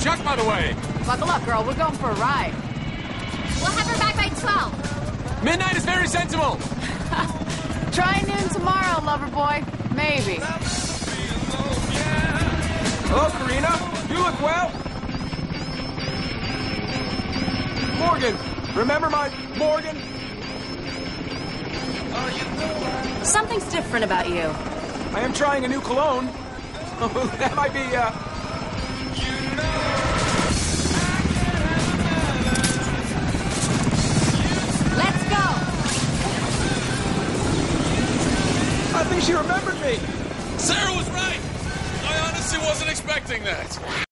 Chuck, by the way. Buckle up, girl. We're going for a ride. We'll have her back by 12. Midnight is very sensible. Try noon tomorrow, lover boy. Maybe. Hello, Karina. You look well. Morgan. Remember my Morgan? Something's different about you. I am trying a new cologne. That might be, Let's go. I think she remembered me. Sarah was right. I honestly wasn't expecting that.